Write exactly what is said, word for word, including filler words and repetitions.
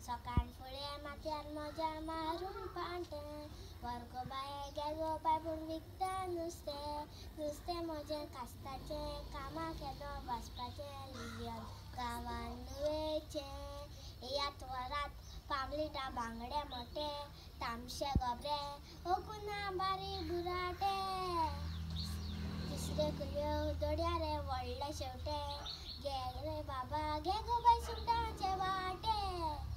सकाळ फुळे माथ्यार मजार मारून पाटें वर्ग बाये गे गो बाय पूण विकता नुस्तें नुस्तें म्हजें कास्ताचें कामाक येदो वाचपाचें लियन गांवान नुवेचें यात वरात पामलिटा बांगडे मोटे तामशे गोबरे ओकुना बारीक बुराटे तिसरे कुल्यो दोड्या रे व्हडले शेवटे घे रे बाबा घे गो बाय सुंगटांचे वाटे